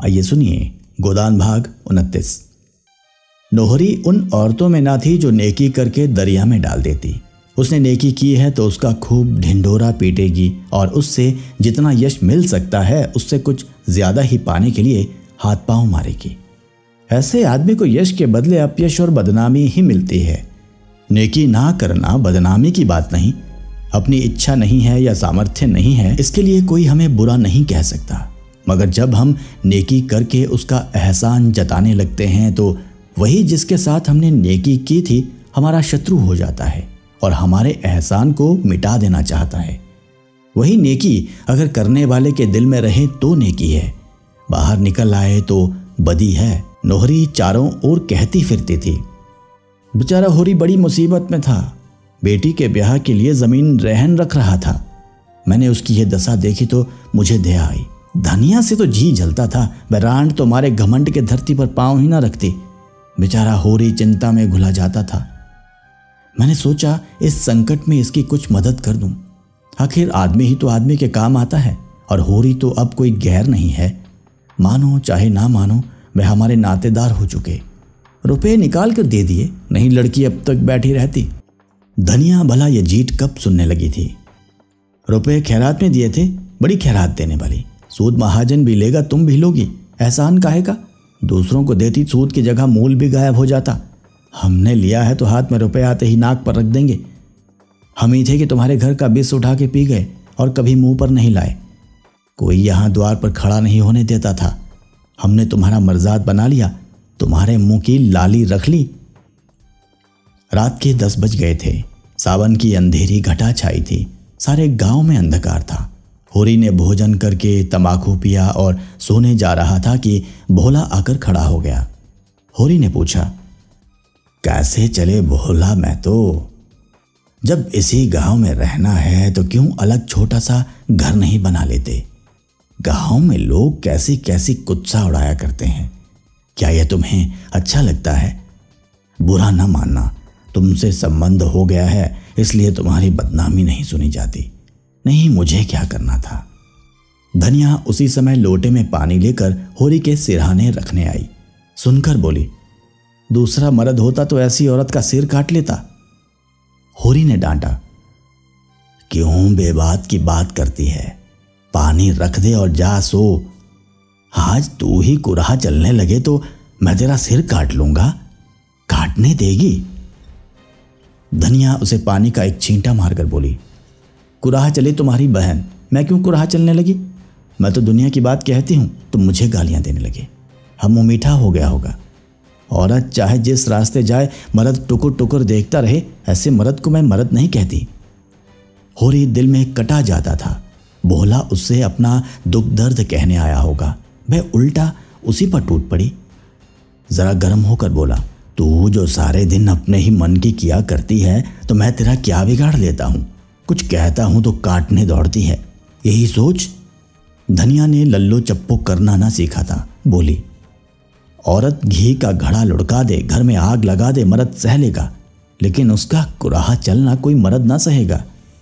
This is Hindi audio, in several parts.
आइए सुनिए गोदान भाग 29। नोहरी उन औरतों में ना थी जो नेकी करके दरिया में डाल देती। उसने नेकी की है तो उसका खूब ढिंढोरा पीटेगी और उससे जितना यश मिल सकता है उससे कुछ ज्यादा ही पाने के लिए हाथ पांव मारेगी। ऐसे आदमी को यश के बदले अपयश और बदनामी ही मिलती है। नेकी ना करना बदनामी की बात नहीं। अपनी इच्छा नहीं है या सामर्थ्य नहीं है, इसके लिए कोई हमें बुरा नहीं कह सकता। मगर जब हम नेकी करके उसका एहसान जताने लगते हैं तो वही जिसके साथ हमने नेकी की थी हमारा शत्रु हो जाता है और हमारे एहसान को मिटा देना चाहता है। वही नेकी अगर करने वाले के दिल में रहे तो नेकी है, बाहर निकल आए तो बदी है। नोहरी चारों ओर कहती फिरती थी। बेचारा होरी बड़ी मुसीबत में था। बेटी के ब्याह के लिए जमीन रहन रख रहा था। मैंने उसकी यह दशा देखी तो मुझे दया आई। धनिया से तो जी जलता था, बैरांड तो मारे घमंड के धरती पर पांव ही ना रखती। बेचारा होरी चिंता में घुला जाता था। मैंने सोचा इस संकट में इसकी कुछ मदद कर दूं। आखिर आदमी ही तो आदमी के काम आता है और होरी तो अब कोई गैर नहीं है। मानो चाहे ना मानो वह हमारे नातेदार हो चुके। रुपए निकाल कर दे दिए, नहीं लड़की अब तक बैठी रहती। धनिया भला ये जीत कब सुनने लगी थी। रुपए खैरात में दिए थे, बड़ी खैरात देने वाली। सूद महाजन भी लेगा, तुम भी लोगी, एहसान काहे का। दूसरों को देती सूद की जगह मूल भी गायब हो जाता। हमने लिया है तो हाथ में रुपए आते ही नाक पर रख देंगे। हम ही थे कि तुम्हारे घर का बिस उठा के पी गए और कभी मुंह पर नहीं लाए। कोई यहां द्वार पर खड़ा नहीं होने देता था। हमने तुम्हारा मर्जाद बना लिया, तुम्हारे मुंह की लाली रख ली। रात के 10 बज गए थे। सावन की अंधेरी घटा छाई थी। सारे गांव में अंधकार था। होरी ने भोजन करके तंबाकू पिया और सोने जा रहा था कि भोला आकर खड़ा हो गया। होरी ने पूछा, कैसे चले भोला? मैं तो जब इसी गांव में रहना है तो क्यों अलग छोटा सा घर नहीं बना लेते? गांव में लोग कैसी कैसी कुत्सा उड़ाया करते हैं। क्या यह तुम्हें अच्छा लगता है? बुरा न मानना, तुमसे संबंध हो गया है इसलिए तुम्हारी बदनामी नहीं सुनी जाती। नहीं, मुझे क्या करना था। धनिया उसी समय लोटे में पानी लेकर होरी के सिरहाने रखने आई। सुनकर बोली, दूसरा मर्द होता तो ऐसी औरत का सिर काट लेता। होरी ने डांटा, क्यों बेबात की बात करती है? पानी रख दे और जा सो। आज तू ही कुराहा चलने लगे तो मैं तेरा सिर काट लूंगा। काटने देगी? धनिया उसे पानी का एक छींटा मारकर बोली, कुराहा चले तुम्हारी बहन, मैं क्यों कुराहा चलने लगी? मैं तो दुनिया की बात कहती हूं, तुम मुझे गालियां देने लगे। हम मुंह मीठा हो गया होगा। औरत चाहे जिस रास्ते जाए मर्द टुकुर टुकुर देखता रहे, ऐसे मर्द को मैं मर्द नहीं कहती। होरी दिल में कटा जाता था। भोला उससे अपना दुख दर्द कहने आया होगा, वह उल्टा उसी पर टूट पड़ी। जरा गर्म होकर बोला, तू जो सारे दिन अपने ही मन की किया करती है तो मैं तेरा क्या बिगाड़ लेता हूं? कुछ कहता हूं तो काटने दौड़ती है, यही सोच। धनिया ने लल्लो चप्पो करना ना सीखा था। बोली, औरत घी का घड़ा लुढ़का दे, घर में आग लगा दे, मर्द सह लेगा, लेकिन उसका कुराहा चलना कोई मर्द ना सहेगा।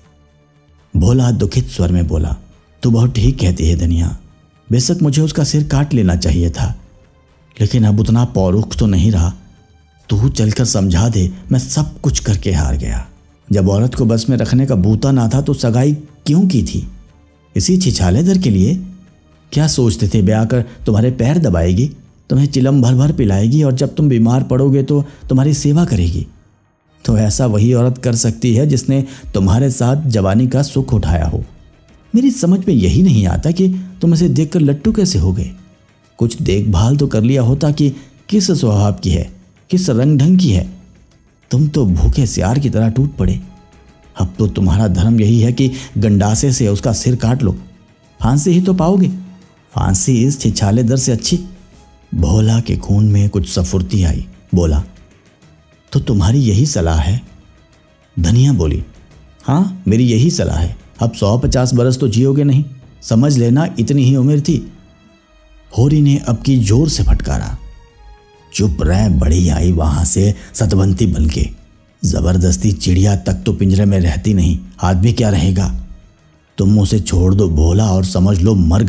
भोला दुखित स्वर में बोला, तू बहुत ठीक कहती है धनिया। बेशक मुझे उसका सिर काट लेना चाहिए था, लेकिन अब उतना पौरुख तो नहीं रहा। तू चलकर समझा दे, मैं सब कुछ करके हार गया। जब औरत को बस में रखने का बूता ना था तो सगाई क्यों की थी? इसी छिछालेदर के लिए? क्या सोचते थे ब्याह कर तुम्हारे पैर दबाएगी, तुम्हें चिलम भर भर पिलाएगी और जब तुम बीमार पड़ोगे तो तुम्हारी सेवा करेगी? तो ऐसा वही औरत कर सकती है जिसने तुम्हारे साथ जवानी का सुख उठाया हो। मेरी समझ में यही नहीं आता कि तुम इसे देखकर लट्टू कैसे हो गए। कुछ देखभाल तो कर लिया होता कि किस स्वभाव की है, किस रंग ढंग की है। तुम तो भूखे सियार की तरह टूट पड़े। अब तो तुम्हारा धर्म यही है कि गंडासे से उसका सिर काट लो। फांसी ही तो पाओगे। फांसी इस छिछालेदर से अच्छी। भोला के खून में कुछ सफुर्ती आई। बोला, तो तुम्हारी यही सलाह है? धनिया बोली, हाँ मेरी यही सलाह है। अब 150 बरस तो जियोगे नहीं, समझ लेना इतनी ही उम्र थी। होरी ने अब की जोर से फटकारा। चुप रह, बड़ी आई वहां से सतवंती बनके। जबरदस्ती चिड़िया तक तो पिंजरे में रहती नहीं, आदमी क्या रहेगा? तुम उसे छोड़ दो भोला और समझ लो मर गई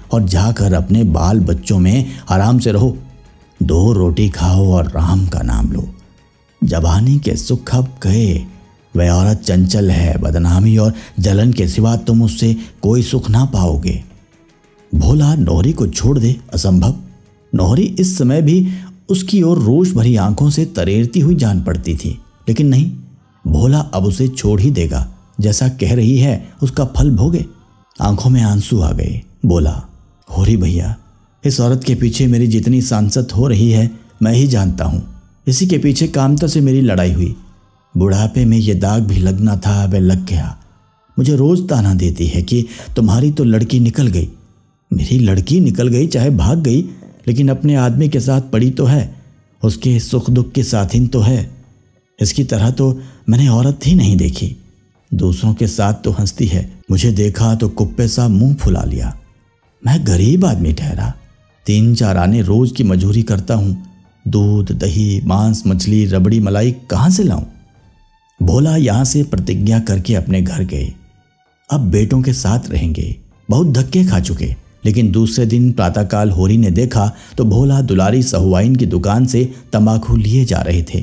और जाकर अपने बाल बच्चों में आराम से रहो। 2 रोटी खाओ और राम का नाम लो। जवानी के सुख अब गए। वह औरत चंचल है, बदनामी और जलन के सिवा तुम उससे कोई सुख ना पाओगे। भोला नौहरी को छोड़ दे, असंभव। नौहरी इस समय भी उसकी ओर रोष भरी आंखों से तरेरती हुई जान पड़ती थी, लेकिन नहीं, भोला अब उसे छोड़ ही देगा। जैसा कह रही है उसका फल भोगे। आंखों में आंसू आ गए। बोला, होरी भैया, इस औरत के पीछे मेरी जितनी सांसत हो रही है मैं ही जानता हूँ। इसी के पीछे कामता से मेरी लड़ाई हुई। बुढ़ापे में ये दाग भी लगना था, वह लग गया। मुझे रोज ताना देती है कि तुम्हारी तो लड़की निकल गई। मेरी लड़की निकल गई चाहे भाग गई, लेकिन अपने आदमी के साथ पड़ी तो है, उसके सुख दुख की साथिन तो है। इसकी तरह तो मैंने औरत ही नहीं देखी। दूसरों के साथ तो हंसती है, मुझे देखा तो कुप्पे सा मुंह फुला लिया। मैं गरीब आदमी ठहरा, 3-4 आने रोज की मजूरी करता हूँ। दूध, दही, मांस, मछली, रबड़ी, मलाई कहाँ से लाऊं? भोला यहाँ से प्रतिज्ञा करके अपने घर गए। अब बेटों के साथ रहेंगे। बहुत धक्के खा चुके, लेकिन दूसरे दिन प्रातःकाल होरी ने देखा तो भोला दुलारी सहुआइन की दुकान से तंबाकू लिए जा रहे थे।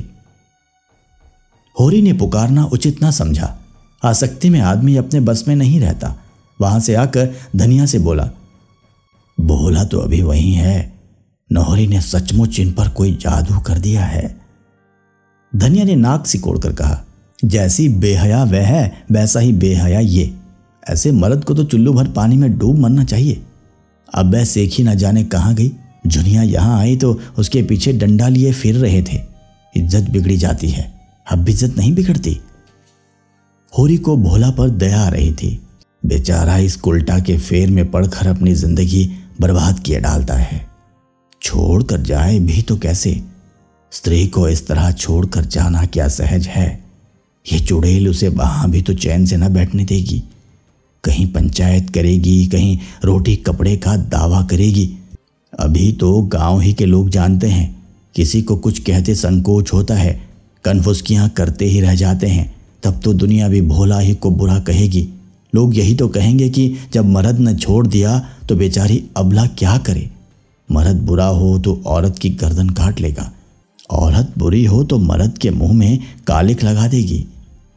होरी ने पुकारना उचित ना समझा। आसक्ति में आदमी अपने बस में नहीं रहता। वहां से आकर धनिया से बोला, भोला तो अभी वहीं है। नौहरी ने सचमुच इन पर कोई जादू कर दिया है। धनिया ने नाक सिकोड़कर कहा, जैसी बेहया वह है वैसा ही बेहया ये। ऐसे मर्द को तो चुल्लू भर पानी में डूब मरना चाहिए। अब वह सेखी न जाने कहाँ गई। जुनिया यहाँ आई तो उसके पीछे डंडा लिए फिर रहे थे। इज्जत बिगड़ी जाती है, अब इज्जत नहीं बिगड़ती। होरी को भोला पर दया आ रही थी। बेचारा इस उल्टा के फेर में पड़कर अपनी जिंदगी बर्बाद किए डालता है। छोड़कर जाए भी तो कैसे? स्त्री को इस तरह छोड़कर जाना क्या सहज है? ये चुड़ैल उसे वहां भी तो चैन से न बैठने देगी। कहीं पंचायत करेगी, कहीं रोटी कपड़े का दावा करेगी। अभी तो गांव ही के लोग जानते हैं, किसी को कुछ कहते संकोच होता है, कनफुसकियां करते ही रह जाते हैं। तब तो दुनिया भी भोला ही को बुरा कहेगी। लोग यही तो कहेंगे कि जब मर्द ने छोड़ दिया तो बेचारी अबला क्या करे। मर्द बुरा हो तो औरत की गर्दन काट लेगा, औरत बुरी हो तो मर्द के मुंह में कालिख लगा देगी।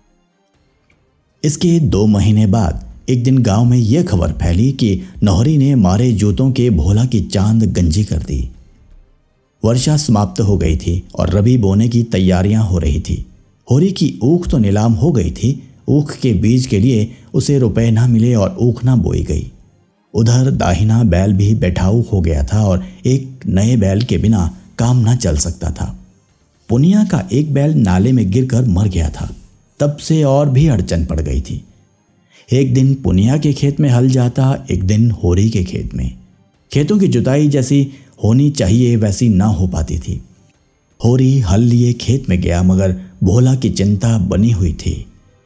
इसके 2 महीने बाद एक दिन गांव में यह खबर फैली कि नौहरी ने मारे जूतों के भोला की चांद गंजी कर दी। वर्षा समाप्त हो गई थी और रबी बोने की तैयारियां हो रही थी। होरी की ऊख तो नीलाम हो गई थी। ऊख के बीज के लिए उसे रुपए ना मिले और ऊख ना बोई गई। उधर दाहिना बैल भी बैठाऊ हो गया था और एक नए बैल के बिना काम ना चल सकता था। पुनिया का एक बैल नाले में गिरकर मर गया था। तब से और भी अड़चन पड़ गई थी। एक दिन पुनिया के खेत में हल जाता, एक दिन होरी के खेत में। खेतों की जुताई जैसी होनी चाहिए वैसी ना हो पाती थी। होरी हल लिए खेत में गया, मगर भोला की चिंता बनी हुई थी।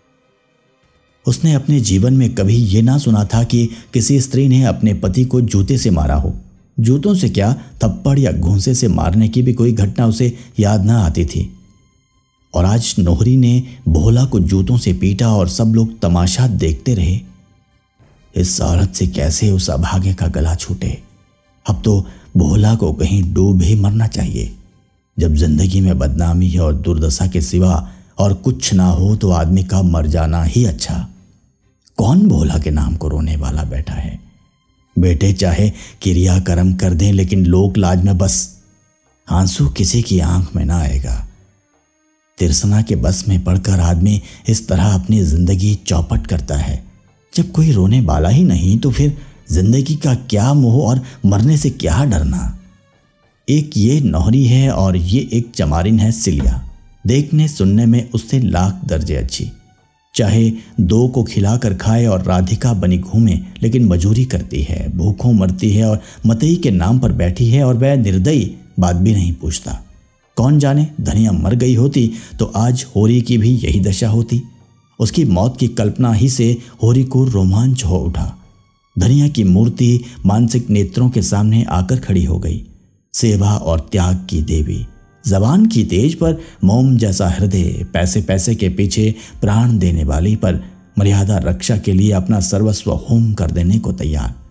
उसने अपने जीवन में कभी ये ना सुना था कि किसी स्त्री ने अपने पति को जूते से मारा हो। जूतों से क्या, थप्पड़ या घूंसे से मारने की भी कोई घटना उसे याद ना आती थी। और आज नौहरी ने भोला को जूतों से पीटा और सब लोग तमाशा देखते रहे। इस औरत से कैसे उस अभागे का गला छूटे। अब तो भोला को कहीं डूब ही मरना चाहिए। जब जिंदगी में बदनामी और दुर्दशा के सिवा और कुछ ना हो तो आदमी का मर जाना ही अच्छा। कौन भोला के नाम को रोने वाला बैठा है? बेटे चाहे क्रिया कर्म कर दें, लेकिन लोक लाज में बस आंसू किसी की आंख में ना आएगा। तिरसना के बस में पड़कर आदमी इस तरह अपनी जिंदगी चौपट करता है। जब कोई रोने वाला ही नहीं तो फिर जिंदगी का क्या मोह और मरने से क्या डरना। एक ये नौहरी है और ये एक चमारिन है सिलिया। देखने सुनने में उससे लाख दर्जे अच्छी। चाहे 2 को खिलाकर खाए और राधिका बनी घूमे, लेकिन मजूरी करती है, भूखों मरती है और मतई के नाम पर बैठी है। और वह निर्दयी बात भी नहीं पूछता। कौन जाने धनिया मर गई होती तो आज होरी की भी यही दशा होती। उसकी मौत की कल्पना ही से होरी को रोमांच हो उठा। धनिया की मूर्ति मानसिक नेत्रों के सामने आकर खड़ी हो गई। सेवा और त्याग की देवी, जबान की तेज पर मोम जैसा हृदय, पैसे पैसे के पीछे प्राण देने वाली, पर मर्यादा रक्षा के लिए अपना सर्वस्व होम कर देने को तैयार।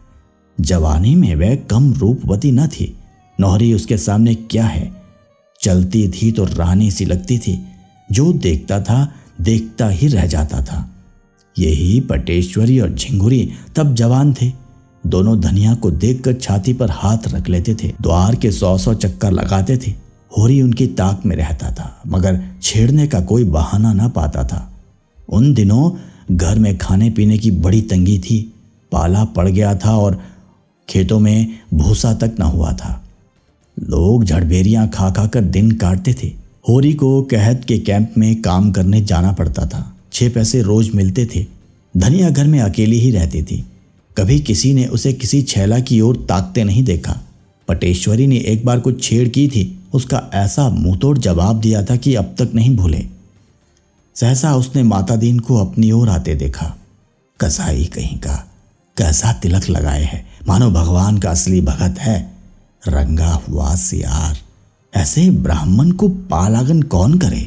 जवानी में वह कम रूपवती न थी। नौहरी उसके सामने क्या है, चलती थी तो रानी सी लगती थी। जो देखता था देखता ही रह जाता था। यही पटेश्वरी और झिंगुरी तब जवान थे। दोनों धनिया को देखकर छाती पर हाथ रख लेते थे, द्वार के 100 चक्कर लगाते थे। होरी उनकी ताक में रहता था, मगर छेड़ने का कोई बहाना ना पाता था। उन दिनों घर में खाने पीने की बड़ी तंगी थी। पाला पड़ गया था और खेतों में भूसा तक न हुआ था। लोग झड़बेरियां खा खा कर दिन काटते थे। होरी को कहत के कैंप में काम करने जाना पड़ता था। 6 पैसे रोज मिलते थे। धनिया घर में अकेली ही रहती थी। कभी किसी ने उसे किसी छैला की ओर ताकते नहीं देखा। पटेश्वरी ने एक बार कुछ छेड़ की थी, उसका ऐसा मुंहतोड़ जवाब दिया था कि अब तक नहीं भूले। सहसा उसने माता दीन को अपनी ओर आते देखा। कसाई कहीं का, कैसा तिलक लगाए है, मानो भगवान का असली भगत है। रंगा हुआ सियार, ऐसे ब्राह्मण को पालागन कौन करे।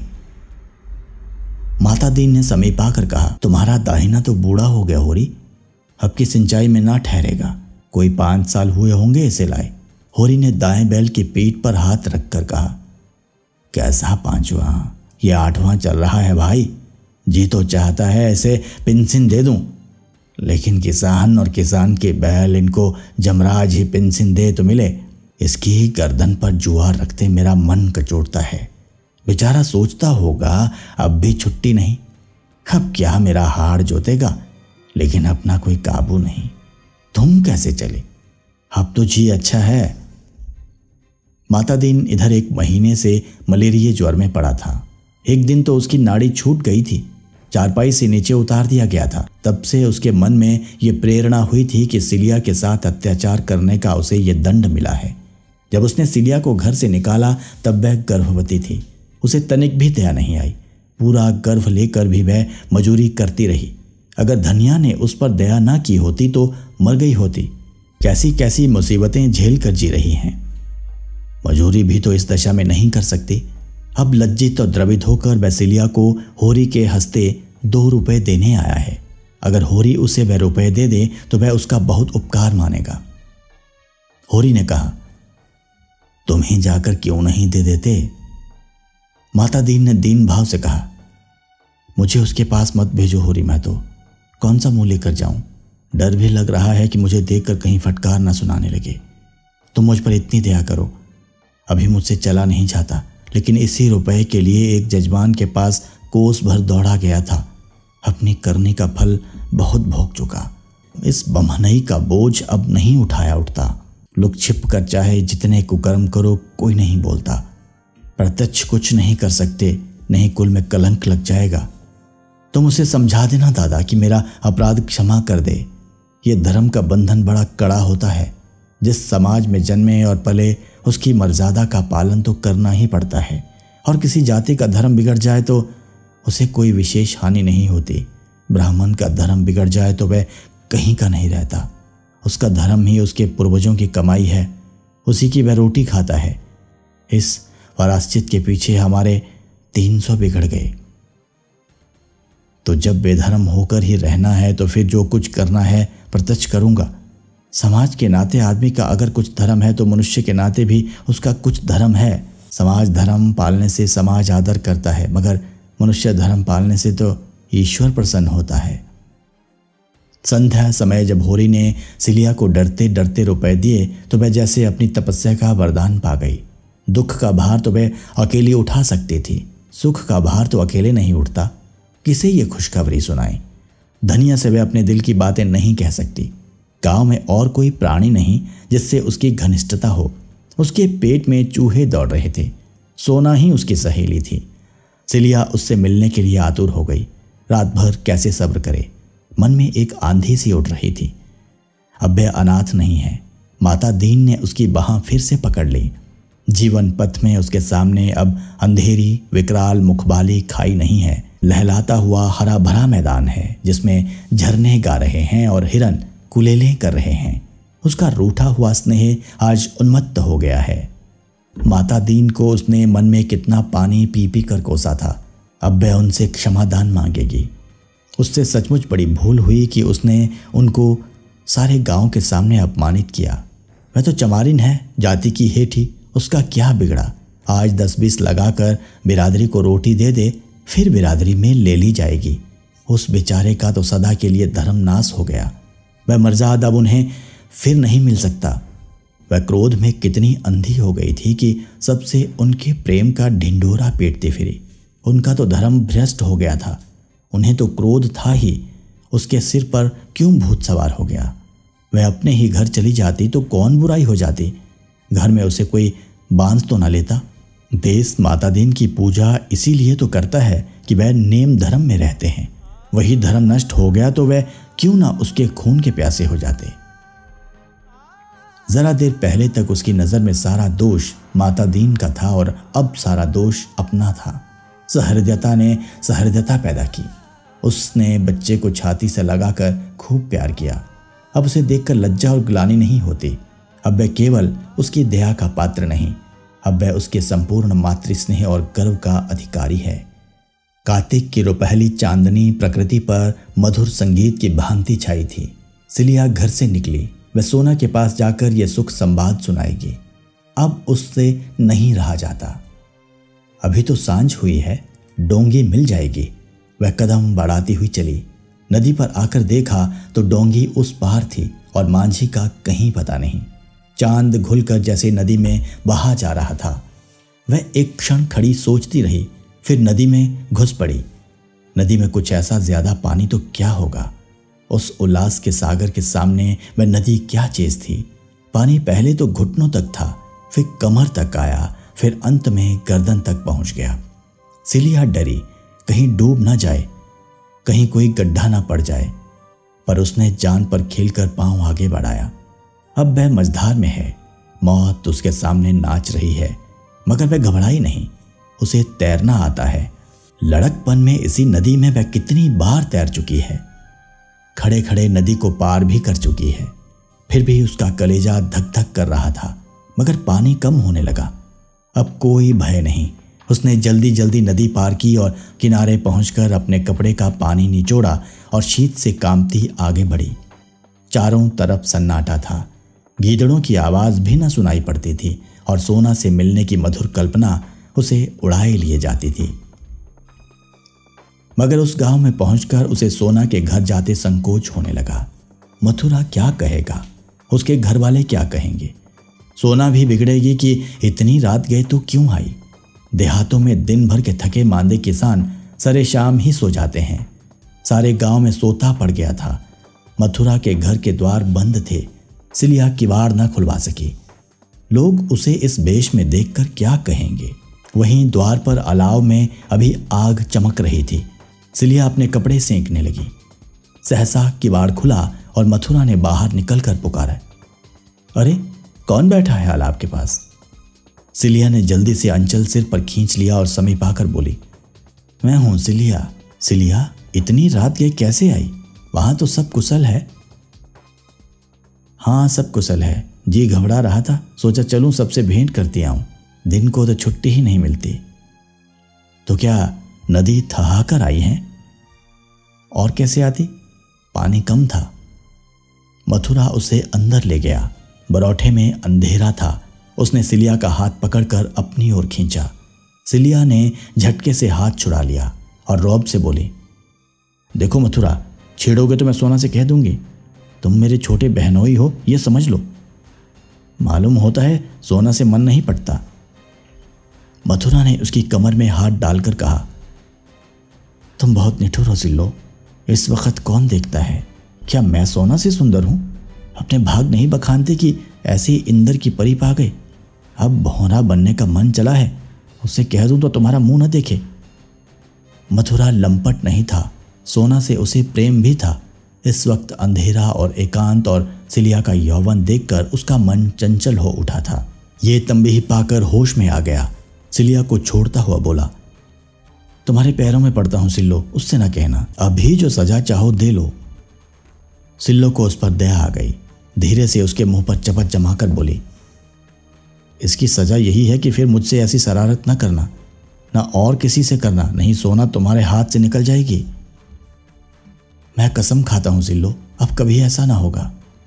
माता दीन ने समीप आकर कहा, तुम्हारा दाहिना तो बूढ़ा हो गया होरी, अब की सिंचाई में ना ठहरेगा। कोई 5 साल हुए होंगे इसे लाए। होरी ने दाएं बैल की पीठ पर हाथ रखकर कहा, कैसा 5वां, ये 8वां चल रहा है भाई। जी तो चाहता है ऐसे पेंशन दे दूं, लेकिन किसान और किसान के बैल, इनको जमराज ही पेंशन दे तो मिले। इसकी ही गर्दन पर जुआर रखते मेरा मन कचोटता है। बेचारा सोचता होगा अब भी छुट्टी नहीं, अब क्या मेरा हाड़ जोतेगा, लेकिन अपना कोई काबू नहीं। तुम कैसे चले, अब तो जी अच्छा है। माता दीन इधर 1 महीने से मलेरिया ज्वर में पड़ा था। एक दिन तो उसकी नाड़ी छूट गई थी, चारपाई से नीचे उतार दिया गया था। तब से उसके मन में ये प्रेरणा हुई थी कि सिलिया के साथ अत्याचार करने का उसे ये दंड मिला है। जब उसने सिलिया को घर से निकाला तब वह गर्भवती थी। उसे तनिक भी दया नहीं आई। पूरा गर्भ लेकर भी वह मजूरी करती रही। अगर धनिया ने उस पर दया ना की होती तो मर गई होती। कैसी कैसी मुसीबतें झेल कर जी रही हैं। मजूरी भी तो इस दशा में नहीं कर सकती। अब लज्जित और द्रवित होकर वह सिलिया को होरी के हस्ते 2 रुपए देने आया है। अगर होरी उसे वह रुपए दे दे तो वह उसका बहुत उपकार मानेगा। होरी ने कहा, तुम्हें जाकर क्यों नहीं दे देते। माता दीन ने दीन भाव से कहा, मुझे उसके पास मत भेजो होरी, मैं तो कौन सा मुंह लेकर जाऊं। डर भी लग रहा है कि मुझे देखकर कहीं फटकार ना सुनाने लगे। तुम मुझ पर इतनी दया करो। अभी मुझसे चला नहीं जाता, लेकिन इसी रुपए के लिए एक जजमान के पास कोस भर दौड़ा गया था। अपनी करनी का फल बहुत भोग चुका। इस बमहनई का बोझ अब नहीं उठाया उठता। लुक छिप कर चाहे जितने कुकर्म करो, कोई नहीं बोलता। प्रत्यक्ष कुछ नहीं कर सकते, नहीं कुल में कलंक लग जाएगा। तुम उसे समझा देना दादा कि मेरा अपराध क्षमा कर दे। ये धर्म का बंधन बड़ा कड़ा होता है। जिस समाज में जन्मे और पले उसकी मर्यादा का पालन तो करना ही पड़ता है, और किसी जाति का धर्म बिगड़ जाए तो उसे कोई विशेष हानि नहीं होती। ब्राह्मण का धर्म बिगड़ जाए तो वह कहीं का नहीं रहता। उसका धर्म ही उसके पूर्वजों की कमाई है, उसी की वह रोटी खाता है। इस प्रायश्चित के पीछे हमारे 300 बिगड़ गए। तो जब बेधर्म होकर ही रहना है तो फिर जो कुछ करना है प्रत्यक्ष करूंगा। समाज के नाते आदमी का अगर कुछ धर्म है तो मनुष्य के नाते भी उसका कुछ धर्म है। समाज धर्म पालने से समाज आदर करता है, मगर मनुष्य धर्म पालने से तो ईश्वर प्रसन्न होता है। संध्या समय जब होरी ने सिलिया को डरते डरते रुपए दिए तो वह जैसे अपनी तपस्या का वरदान पा गई। दुख का भार तो वह अकेली उठा सकती थी, सुख का भार तो अकेले नहीं उठता। किसे ये खुशखबरी सुनाई। धनिया से वह अपने दिल की बातें नहीं कह सकती। गांव में और कोई प्राणी नहीं जिससे उसकी घनिष्ठता हो। उसके पेट में चूहे दौड़ रहे थे। सोना ही उसकी सहेली थी। सिलिया उससे मिलने के लिए आतुर हो गई। रात भर कैसे सब्र करे। मन में एक आंधी सी उठ रही थी। अब वह अनाथ नहीं है। माता दीन ने उसकी बाह फिर से पकड़ ली। जीवन पथ में उसके सामने अब अंधेरी विकराल मुखबाली खाई नहीं है। लहलाता हुआ हरा भरा मैदान है जिसमें झरने गा रहे हैं और हिरन कुलेले कर रहे हैं। उसका रूठा हुआ स्नेह आज उन्मत्त हो गया है। माता दीन को उसने मन में कितना पानी पी पी कर कोसा था। अब वह उनसे क्षमादान मांगेगी। उससे सचमुच बड़ी भूल हुई कि उसने उनको सारे गांव के सामने अपमानित किया। वह तो चमारिन है, जाति की हेठी, उसका क्या बिगड़ा। आज 10-20 लगाकर बिरादरी को रोटी दे दे, फिर बिरादरी में ले ली जाएगी। उस बेचारे का तो सदा के लिए धर्म नाश हो गया। वह मर्जाद अब उन्हें फिर नहीं मिल सकता। वह क्रोध में कितनी अंधी हो गई थी कि सबसे उनके प्रेम का ढिंढोरा पीटती फिरी। उनका तो धर्म भ्रष्ट हो गया था। उन्हें तो क्रोध था ही, उसके सिर पर क्यों भूत सवार हो गया। वह अपने ही घर चली जाती तो कौन बुराई हो जाती। घर में उसे कोई बांध तो ना लेता। देश माता दीन की पूजा इसीलिए तो करता है कि वह नेम धर्म में रहते हैं। वही धर्म नष्ट हो गया तो वह क्यों ना उसके खून के प्यासे हो जाते। जरा देर पहले तक उसकी नजर में सारा दोष माता दीन का था और अब सारा दोष अपना था। सहृदयता ने सहृदयता पैदा की। उसने बच्चे को छाती से लगाकर खूब प्यार किया। अब उसे देखकर लज्जा और ग्लानि नहीं होती। अब वह केवल उसकी दया का पात्र नहीं, अब वह उसके संपूर्ण मातृस्नेह और गर्व का अधिकारी है। कार्तिक की रुपहली चांदनी प्रकृति पर मधुर संगीत की भांति छाई थी। सिलिया घर से निकली। वह सोना के पास जाकर यह सुख संवाद सुनाएगी। अब उससे नहीं रहा जाता। अभी तो सांझ हुई है, डोंगी मिल जाएगी। वह कदम बढ़ाती हुई चली। नदी पर आकर देखा तो डोंगी उस पार थी और मांझी का कहीं पता नहीं। चांद घुलकर जैसे नदी में बहा जा रहा था। वह एक क्षण खड़ी सोचती रही, फिर नदी में घुस पड़ी। नदी में कुछ ऐसा ज्यादा पानी तो क्या होगा। उस उल्लास के सागर के सामने वह नदी क्या चीज थी। पानी पहले तो घुटनों तक था, फिर कमर तक आया, फिर अंत में गर्दन तक पहुंच गया। सिलिया डरी कहीं डूब ना जाए, कहीं कोई गड्ढा ना पड़ जाए, पर उसने जान पर खेलकर पांव आगे बढ़ाया। अब वह मझधार में है। मौत उसके सामने नाच रही है, मगर वह घबराई नहीं। उसे तैरना आता है। लड़कपन में इसी नदी में वह कितनी बार तैर चुकी है। खड़े खड़े नदी को पार भी कर चुकी है। फिर भी उसका कलेजा धक धक कर रहा था, मगर पानी कम होने लगा। अब कोई भय नहीं। उसने जल्दी जल्दी नदी पार की और किनारे पहुंचकर अपने कपड़े का पानी निचोड़ा और शीत से कांपती आगे बढ़ी। चारों तरफ सन्नाटा था। गीदड़ों की आवाज भी न सुनाई पड़ती थी और सोना से मिलने की मधुर कल्पना उसे उड़ाए लिए जाती थी। मगर उस गांव में पहुंचकर उसे सोना के घर जाते संकोच होने लगा। मथुरा क्या कहेगा, उसके घर वाले क्या कहेंगे। सोना भी बिगड़ेगी कि इतनी रात गए तो क्यों आई। देहातों में दिन भर के थके मांदे किसान सरे शाम ही सो जाते हैं। सारे गांव में सोता पड़ गया था। मथुरा के घर के द्वार बंद थे। सिलिया किवाड़ न खुलवा सकी। लोग उसे इस वेश में देखकर क्या कहेंगे। वहीं द्वार पर अलाव में अभी आग चमक रही थी। सिलिया अपने कपड़े सेंकने लगी। सहसा किवाड़ खुला और मथुरा ने बाहर निकलकर पुकारा, अरे कौन बैठा है अलाव के पास। सिलिया ने जल्दी से अंचल सिर पर खींच लिया और समीप आकर बोली, मैं हूं सिलिया। सिलिया इतनी रात ये कैसे आई? वहां तो सब कुशल है। हाँ सब कुशल है, जी घबरा रहा था, सोचा चलूं सबसे भेंट करती आऊं। दिन को तो छुट्टी ही नहीं मिलती। तो क्या नदी थहा कर आई है? और कैसे आती? पानी कम था। मथुरा उसे अंदर ले गया। बरौठे में अंधेरा था। उसने सिलिया का हाथ पकड़कर अपनी ओर खींचा। सिलिया ने झटके से हाथ छुड़ा लिया और रौब से बोली, देखो मथुरा, छेड़ोगे तो मैं सोना से कह दूंगी। तुम मेरे छोटे बहनोई हो, ये समझ लो। मालूम होता है सोना से मन नहीं पटता। मथुरा ने उसकी कमर में हाथ डालकर कहा, तुम बहुत निठुर हो सिल्लो। इस वक्त कौन देखता है? क्या मैं सोना से सुंदर हूं? अपने भाग नहीं बखानते कि ऐसी इंदर की परी पा गए। अब भौरा बनने का मन चला है, उसे कह दूं तो तुम्हारा मुंह न देखे। मथुरा लंपट नहीं था। सोना से उसे प्रेम भी था। इस वक्त अंधेरा और एकांत और सिलिया का यौवन देखकर उसका मन चंचल हो उठा था। ये तंबीह पाकर होश में आ गया। सिलिया को छोड़ता हुआ बोला, तुम्हारे पैरों में पड़ता हूं सिल्लो, उससे ना कहना। अभी जो सजा चाहो दे लो। सिल्लो को उस पर दया आ गई। धीरे से उसके मुंह पर चपत जमाकर बोली, इसकी सजा यही है कि फिर मुझसे ऐसी शरारत न करना, ना और किसी से करना, नहीं सोना तुम्हारे हाथ से निकल जाएगी। मैं कसम खाता हूं सिल्लो, अब कभी ऐसा ना होगा।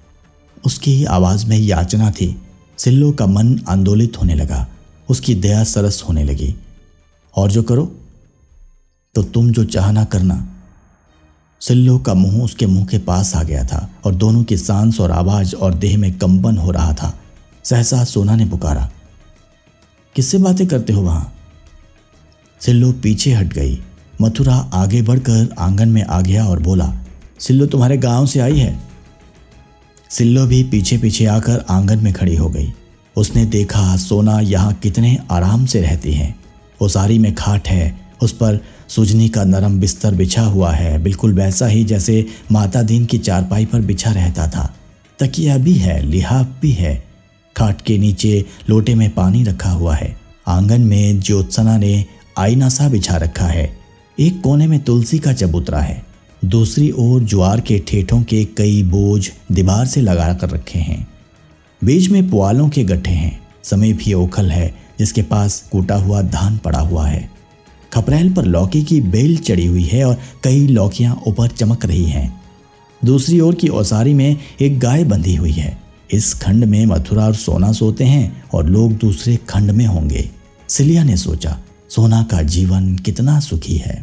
उसकी आवाज में याचना थी। सिल्लो का मन आंदोलित होने लगा, उसकी दया सरस होने लगी। और जो करो तो तुम जो चाहना करना। सिल्लो का मुंह उसके मुंह के पास आ गया था और दोनों की सांस और आवाज और देह में कंपन हो रहा था। सहसा सोना ने पुकारा, किससे बातें करते हो वहां? सिल्लो पीछे हट गई। मथुरा आगे बढ़कर आंगन में आ गया और बोला, सिल्लो तुम्हारे गांव से आई है। सिल्लो भी पीछे पीछे आकर आंगन में खड़ी हो गई। उसने देखा सोना यहाँ कितने आराम से रहती है। ओसारी में खाट है, उस पर सुजनी का नरम बिस्तर बिछा हुआ है, बिल्कुल वैसा ही जैसे माता दीन की चारपाई पर बिछा रहता था। तकिया भी है, लिहाफ भी है। खाट के नीचे लोटे में पानी रखा हुआ है। आंगन में ज्योत्सना ने आईना सा बिछा रखा है। एक कोने में तुलसी का चबूतरा है, दूसरी ओर ज्वार के ठेठों के कई बोझ दीवार से लगा कर रखे हैं। बीच में पुआलों के गट्ठे हैं। समीप ही ओखल है जिसके पास कूटा हुआ धान पड़ा हुआ है। खपरेल पर लौकी की बेल चढ़ी हुई है और कई लौकियां ऊपर चमक रही हैं। दूसरी ओर की ओसारी में एक गाय बंधी हुई है। इस खंड में मथुरा और सोना सोते हैं और लोग दूसरे खंड में होंगे। सिलिया ने सोचा, सोना का जीवन कितना सुखी है।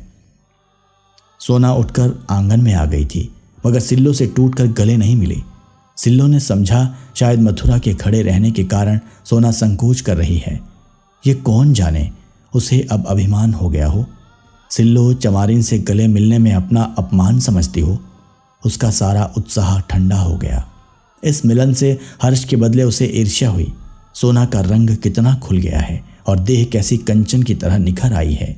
सोना उठकर आंगन में आ गई थी, मगर सिल्लो से टूटकर गले नहीं मिली। सिल्लो ने समझा शायद मथुरा के खड़े रहने के कारण सोना संकोच कर रही है। ये कौन जाने, उसे अब अभिमान हो गया हो। सिल्लो चमारिन से गले मिलने में अपना अपमान समझती हो। उसका सारा उत्साह ठंडा हो गया। इस मिलन से हर्ष के बदले उसे ईर्ष्या हुई। सोना का रंग कितना खुल गया है और देह कैसी कंचन की तरह निखर आई है।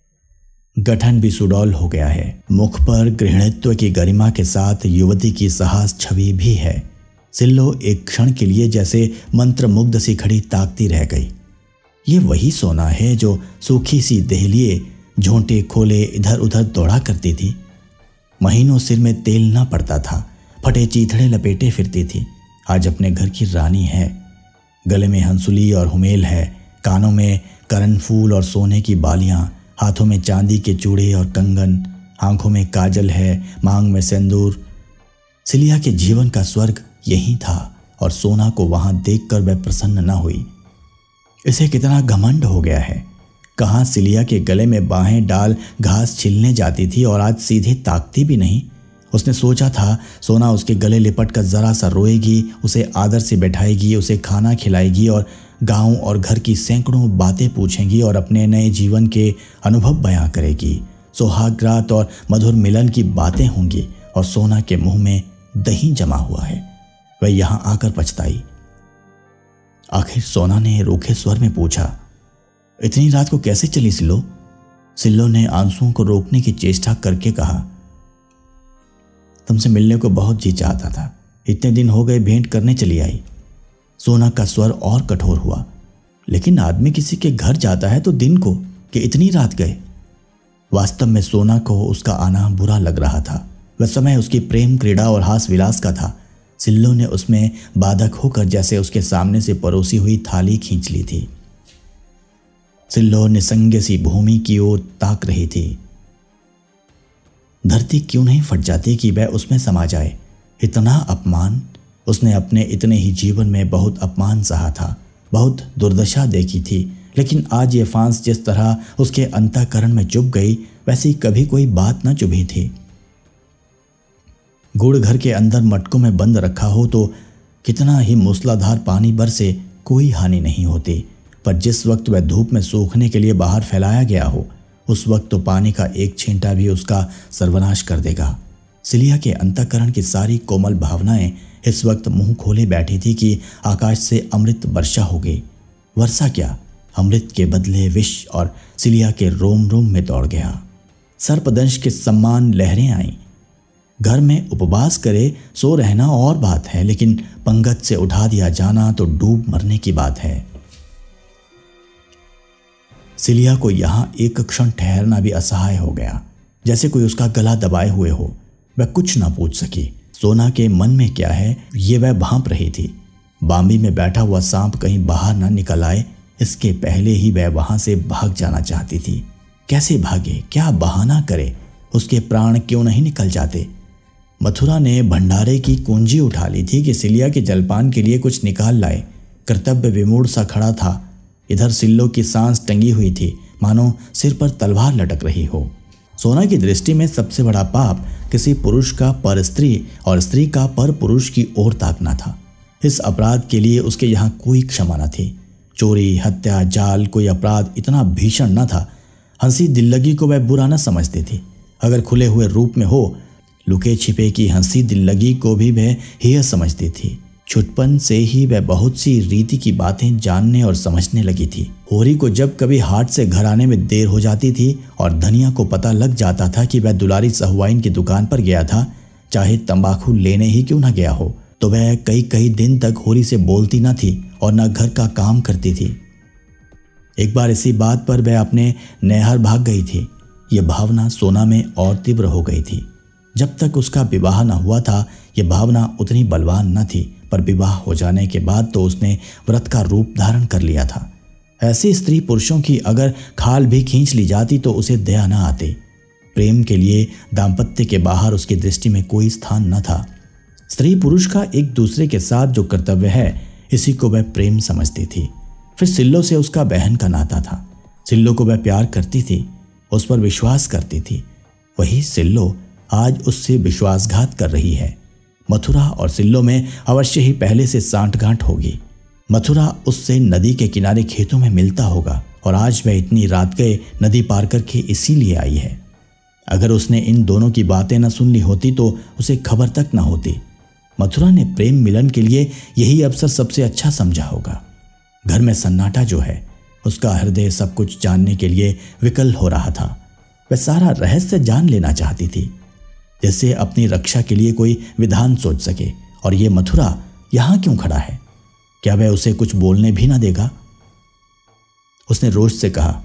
गठन भी सुडौल हो गया है। मुख पर गृहिणीत्व की गरिमा के साथ युवती की साहस छवि भी है। सिल्लो एक क्षण के लिए जैसे मंत्रमुग्ध सी खड़ी ताकती रह गई। ये वही सोना है जो सूखी सी देह लिए झोंटे खोले इधर उधर दौड़ा करती थी। महीनों सिर में तेल ना पड़ता था, फटे चीथड़े लपेटे फिरती थी। आज अपने घर की रानी है। गले में हंसुली और हुमेल है, कानों में करनफूल और सोने की बालियां, हाथों में चांदी के चूड़े और कंगन, आंखों में काजल है, मांग में सिंदूर। सिलिया के जीवन का स्वर्ग यही था और सोना को वहां देखकर वह प्रसन्न न हुई। इसे कितना घमंड हो गया है। कहाँ सिलिया के गले में बाहें डाल घास छिलने जाती थी और आज सीधे ताकती भी नहीं। उसने सोचा था सोना उसके गले लिपट कर जरा सा रोएगी, उसे आदर से बैठाएगी, उसे खाना खिलाएगी और गांव और घर की सैकड़ों बातें पूछेगी और अपने नए जीवन के अनुभव बयां करेगी। सुहागरात और मधुर मिलन की बातें होंगी और सोना के मुंह में दही जमा हुआ है। वह यहां आकर पछताई। आखिर सोना ने रूखे स्वर में पूछा, इतनी रात को कैसे चली सिल्लो? सिल्लो ने आंसुओं को रोकने की चेष्टा करके कहा, तुमसे मिलने को बहुत जी चाहता था, इतने दिन हो गए भेंट करने चली आई। सोना का स्वर और कठोर हुआ, लेकिन आदमी किसी के घर जाता है तो दिन को, कि इतनी रात गए। वास्तव में सोना को उसका आना बुरा लग रहा था। वह समय उसकी प्रेम क्रीड़ा और हास विलास का था। सिल्लो ने उसमें बाधक होकर जैसे उसके सामने से परोसी हुई थाली खींच ली थी। सिल्लो निसंग सी भूमि की ओर ताक रही थी। धरती क्यों नहीं फट जाती कि वह उसमें समा जाए। इतना अपमान उसने अपने इतने ही जीवन में बहुत अपमान सहा था, बहुत दुर्दशा देखी थी, लेकिन आज ये फांस जिस तरह उसके अंतःकरण में चुभ गई वैसी कभी कोई बात न चुभी थी। गुड़ घर के अंदर मटकों में बंद रखा हो तो कितना ही मूसलाधार पानी बरसे कोई हानि नहीं होती, पर जिस वक्त वह धूप में सूखने के लिए बाहर फैलाया गया हो उस वक्त तो पानी का एक छींटा भी उसका सर्वनाश कर देगा। सिलिया के अंतःकरण की सारी कोमल भावनाएं इस वक्त मुंह खोले बैठी थी कि आकाश से अमृत वर्षा हो गई। वर्षा क्या, अमृत के बदले विष और सिलिया के रोम रोम में दौड़ गया। सर्पदंश के सम्मान लहरें आईं। घर में उपवास करे सो रहना और बात है, लेकिन पंगत से उठा दिया जाना तो डूब मरने की बात है। सिलिया को यहां एक क्षण ठहरना भी असहाय हो गया, जैसे कोई उसका गला दबाए हुए हो। वह कुछ ना पूछ सकी। सोना के मन में क्या है ये वह भांप रही थी। बांबी में बैठा हुआ सांप कहीं बाहर ना निकल आए इसके पहले ही वह वहां से भाग जाना चाहती थी। कैसे भागे, क्या बहाना करे, उसके प्राण क्यों नहीं निकल जाते। मथुरा ने भंडारे की कुंजी उठा ली थी कि सिलिया के जलपान के लिए कुछ निकाल लाए। कर्तव्य विमूढ़ सा खड़ा था। इधर सिल्लो की सांस टंगी हुई थी, मानो सिर पर तलवार लटक रही हो। सोना की दृष्टि में सबसे बड़ा पाप किसी पुरुष का पर स्त्री और स्त्री का पर पुरुष की ओर ताकना था। इस अपराध के लिए उसके यहाँ कोई क्षमा न थी। चोरी, हत्या, जाल, कोई अपराध इतना भीषण न था। हंसी दिल्लगी को वह बुरा न समझती थी। अगर खुले हुए रूप में हो, लुके छिपे की हंसी दिल्लगी को भी वह हेय समझती थी। छुटपन से ही वह बहुत सी रीति की बातें जानने और समझने लगी थी। होरी को जब कभी हाट से घर आने में देर हो जाती थी और धनिया को पता लग जाता था कि वह दुलारी सहुआइन की दुकान पर गया था, चाहे तंबाकू लेने ही क्यों न गया हो, तो वह कई कई दिन तक होरी से बोलती न थी और न घर का काम करती थी। एक बार इसी बात पर वह अपने नैहर भाग गई थी। यह भावना सोना में और तीव्र हो गई थी। जब तक उसका विवाह न हुआ था, यह भावना उतनी बलवान न थी, पर विवाह हो जाने के बाद तो उसने व्रत का रूप धारण कर लिया था। ऐसी स्त्री पुरुषों की अगर खाल भी खींच ली जाती तो उसे दया न आती। प्रेम के लिए दाम्पत्य के बाहर उसकी दृष्टि में कोई स्थान न था। स्त्री पुरुष का एक दूसरे के साथ जो कर्तव्य है, इसी को वह प्रेम समझती थी। फिर सिल्लो से उसका बहन का नाता था। सिल्लो को वह प्यार करती थी, उस पर विश्वास करती थी। वही सिल्लो आज उससे विश्वासघात कर रही है। मथुरा और सिल्लो में अवश्य ही पहले से सांठगांठ होगी। मथुरा उससे नदी के किनारे खेतों में मिलता होगा और आज वह इतनी रात गए नदी पार करके इसीलिए आई है। अगर उसने इन दोनों की बातें न सुन ली होती तो उसे खबर तक न होती। मथुरा ने प्रेम मिलन के लिए यही अवसर सबसे अच्छा समझा होगा। घर में सन्नाटा जो है, उसका हृदय सब कुछ जानने के लिए विकल हो रहा था। वह सारा रहस्य जान लेना चाहती थी, जैसे अपनी रक्षा के लिए कोई विधान सोच सके। और ये मथुरा यहाँ क्यों खड़ा है? क्या वह उसे कुछ बोलने भी ना देगा? उसने रोष से कहा,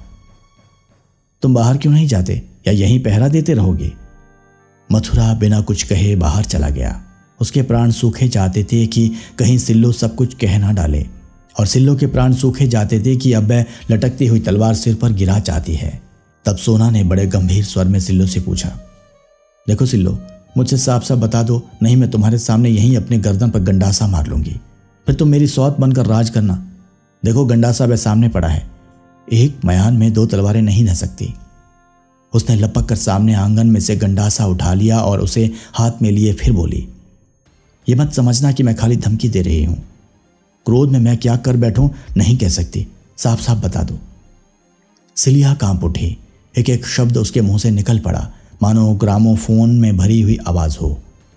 तुम बाहर क्यों नहीं जाते या यहीं पहरा देते रहोगे? मथुरा बिना कुछ कहे बाहर चला गया। उसके प्राण सूखे जाते थे कि कहीं सिल्लो सब कुछ कह ना डाले, और सिल्लो के प्राण सूखे जाते थे कि अब वह लटकती हुई तलवार सिर पर गिरा चाहती है। तब सोना ने बड़े गंभीर स्वर में सिल्लो से पूछा, देखो सिल्लो, मुझसे साफ साफ बता दो, नहीं मैं तुम्हारे सामने यहीं अपने गर्दन पर गंडासा मार लूंगी। फिर तुम मेरी सौत बनकर राज करना। देखो गंडासा वह सामने पड़ा है, एक मयान में दो तलवारें नहीं रह सकती। उसने लपक कर सामने आंगन में से गंडासा उठा लिया और उसे हाथ में लिए फिर बोली, ये मत समझना कि मैं खाली धमकी दे रही हूं। क्रोध में मैं क्या कर बैठूं नहीं कह सकती, साफ साफ बता दो। सिलिया कांप उठी। एक एक शब्द उसके मुंह से निकल पड़ा, मानो ग्रामोफोन में भरी हुई आवाज हो।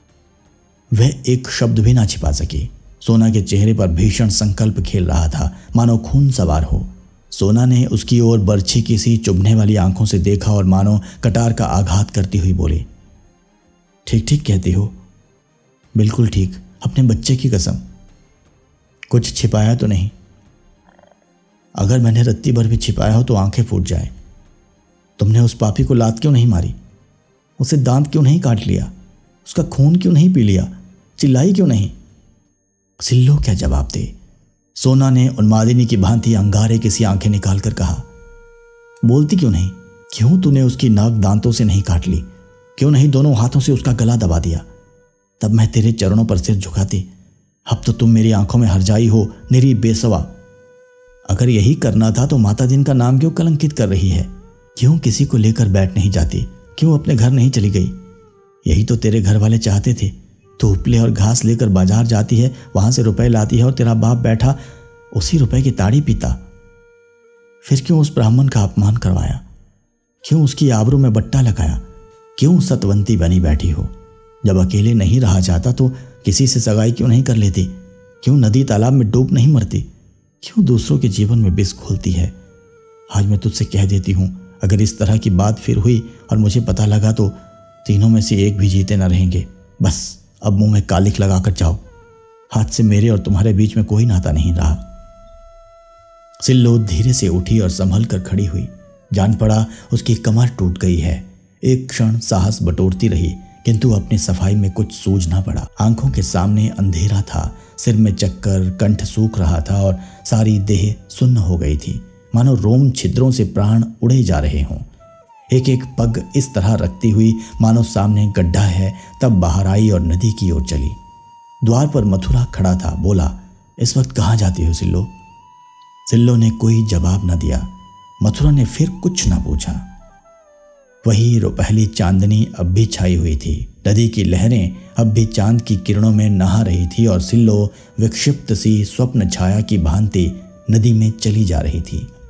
वह एक शब्द भी ना छिपा सकी। सोना के चेहरे पर भीषण संकल्प खेल रहा था, मानो खून सवार हो। सोना ने उसकी ओर बर्छी की सी चुभने वाली आंखों से देखा और मानो कटार का आघात करती हुई बोली, ठीक ठीक कहती हो, बिल्कुल ठीक, अपने बच्चे की कसम। कुछ छिपाया तो नहीं? अगर मैंने रत्ती भर भी छिपाया हो तो आंखें फूट जाए। तुमने उस पापी को लात क्यों नहीं मारी? उसे दांत क्यों नहीं काट लिया? उसका खून क्यों नहीं पी लिया? चिल्लाई क्यों नहीं? सिल्लो क्या जवाब दे? सोना ने उन्मादिनी की भांति अंगारे किसी आंखें निकालकर कहा, बोलती क्यों नहीं? क्यों तूने उसकी नाक दांतों से नहीं काट ली? क्यों नहीं दोनों हाथों से उसका गला दबा दिया? तब मैं तेरे चरणों पर सिर झुकाती। अब तो तुम मेरी आंखों में हरजाई हो, निरी बेसवा। अगर यही करना था तो माता दिन का नाम क्यों कलंकित कर रही है? क्यों किसी को लेकर बैठ नहीं जाती? क्यों अपने घर नहीं चली गई? यही तो तेरे घर वाले चाहते थे। तो उपले और घास लेकर बाजार जाती है, वहां से रुपए लाती है और तेरा बाप बैठा उसी रुपए की ताड़ी पीता। फिर क्यों उस ब्राह्मण का अपमान करवाया? क्यों उसकी आबरू में बट्टा लगाया? क्यों सतवंती बनी बैठी हो? जब अकेले नहीं रहा जाता तो किसी से सगाई क्यों नहीं कर लेती? क्यों नदी तालाब में डूब नहीं मरती? क्यों दूसरों के जीवन में विष घोलती है? आज मैं तुझसे कह देती हूं, अगर इस तरह की बात फिर हुई और मुझे पता लगा तो तीनों में से एक भी जीते न रहेंगे। बस अब मुंह में कालिख लगाकर जाओ। हाथ से मेरे और तुम्हारे बीच में कोई नाता नहीं रहा। सिल्लो धीरे से उठी और संभल कर खड़ी हुई। जान पड़ा उसकी कमर टूट गई है। एक क्षण साहस बटोरती रही, किंतु अपनी सफाई में कुछ सूझ ना पड़ा। आंखों के सामने अंधेरा था, सिर में चक्कर, कंठ सूख रहा था और सारी देह सुन्न हो गई थी, मानो रोम छिद्रों से प्राण उड़े जा रहे हों। एक एक पग इस तरह रखती हुई मानो सामने गड्ढा है, तब बाहर आई और नदी की ओर चली। द्वार पर मथुरा खड़ा था। बोला, इस वक्त कहाँ जाती हो सिल्लो? सिल्लो ने कोई जवाब न दिया। मथुरा ने फिर कुछ न पूछा। वही रुपहली चांदनी अब भी छाई हुई थी। नदी की लहरें अब भी चांद की किरणों में नहा रही थी और सिल्लो विक्षिप्त सी स्वप्न छाया की भांति नदी में चली जा रही थी।